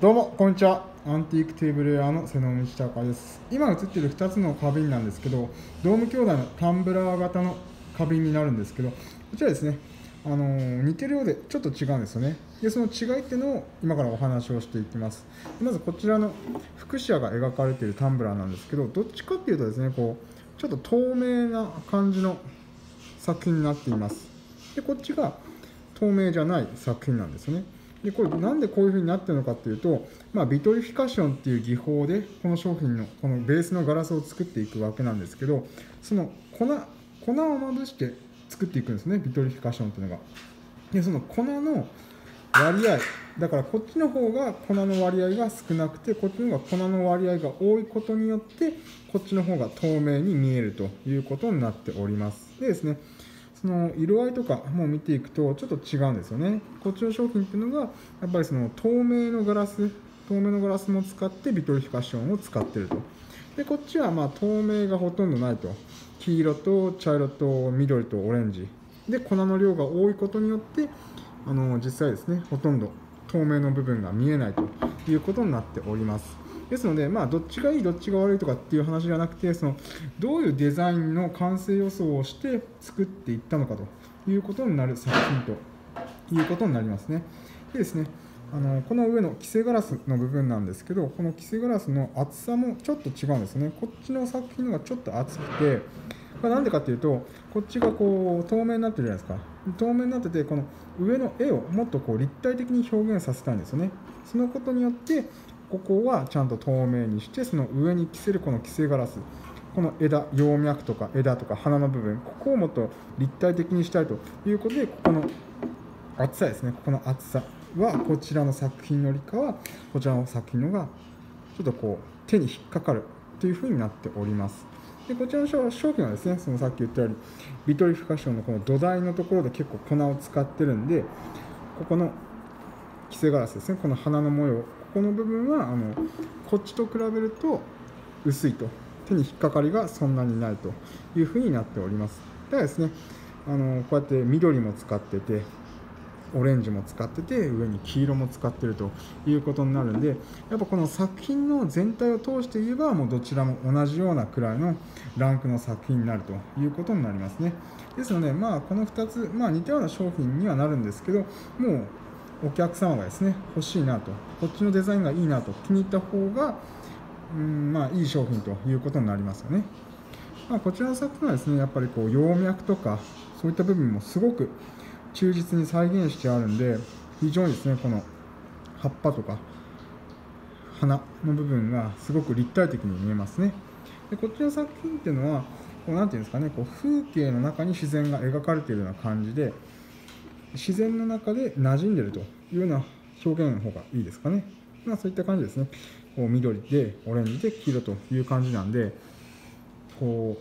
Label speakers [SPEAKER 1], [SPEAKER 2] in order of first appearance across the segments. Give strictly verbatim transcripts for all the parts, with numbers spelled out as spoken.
[SPEAKER 1] どうもこんにちは。アンティークテーブルウェアの瀬野道隆です。今映っているふたつの花瓶なんですけど、ドーム兄弟のタンブラー型の花瓶になるんですけど、こちらですね、あのー似てるようでちょっと違うんですよね。でその違いっていうのを今からお話をしていきます。まずこちらのフクシアが描かれているタンブラーなんですけど、どっちかっていうとですね、こうちょっと透明な感じの作品になっています。でこっちが透明じゃない作品なんですよね。でこれなんでこういう風になってるのかっていうと、まあ、ビトリフィカションっていう技法でこの商品のこのベースのガラスを作っていくわけなんですけど、その粉粉をまぶして作っていくんですね、ビトリフィカションっていうのが。でその粉の割合だから、こっちの方が粉の割合が少なくて、こっちの方が粉の割合が多いことによって、こっちの方が透明に見えるということになっております。でですね、その色合いとかも見ていくとちょっと違うんですよね。こっちの商品っていうのがやっぱりその透明のガラス透明のガラスも使ってビトリフィカションを使っていると。でこっちはまあ透明がほとんどないと。黄色と茶色と緑とオレンジで粉の量が多いことによって、あの実際ですね、ほとんど透明の部分が見えないということになっております。ですので、まあ、どっちがいいどっちが悪いとかっていう話じゃなくて、そのどういうデザインの完成予想をして作っていったのかということになる作品ということになりますね。でですね、あのこの上のキセガラスの部分なんですけど、このキセガラスの厚さもちょっと違うんですね。こっちの作品の方がちょっと厚くて、これなんでかっていうと、こっちがこう透明になってるじゃないですか。透明になってて、この上の絵をもっとこう立体的に表現させたいんですよね。そのことによって、ここはちゃんと透明にして、その上に着せるこのキセガラス、この枝、葉脈とか枝とか花の部分、ここをもっと立体的にしたいということで、ここの厚さですね、ここの厚さはこちらの作品よりかは、こちらの作品のがちょっとこう手に引っかかるというふうになっております。でこちらの商品はですね、そのさっき言ったようにビトリフィカションのこの土台のところで結構粉を使ってるんで、ここのキセガラスですね、この花の模様、ここの部分はあのこっちと比べると薄いと、手に引っかかりがそんなにないというふうになっております。ただですね、あのこうやって緑も使ってて、オレンジも使ってて、上に黄色も使ってるということになるんで、やっぱこの作品の全体を通して言えば、もうどちらも同じようなくらいのランクの作品になるということになりますね。ですので、まあ、このふたつ、まあ、似たような商品にはなるんですけど、もうお客様がですね、欲しいなと、こっちのデザインがいいなと気に入った方が、うん、まあ、いい商品ということになりますよね。まあ、こちらの作品はですね、やっぱりこう葉脈とかそういった部分もすごく忠実に再現してあるんで、非常にですね、この葉っぱとか花の部分がすごく立体的に見えますね。でこっちの作品っていうのは、こうなんていうんですかね、こう風景の中に自然が描かれているような感じで、自然の中で馴染んでいるというような表現の方がいいですかね。まあそういった感じですね。こう緑でオレンジで黄色という感じなんで、こ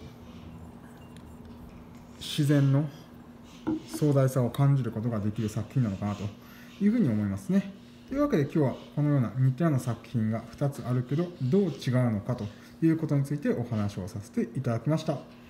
[SPEAKER 1] う自然の壮大さを感じることができる作品なのかなというふうに思いますね。というわけで今日はこのような似たような作品がふたつあるけどどう違うのかということについてお話をさせていただきました。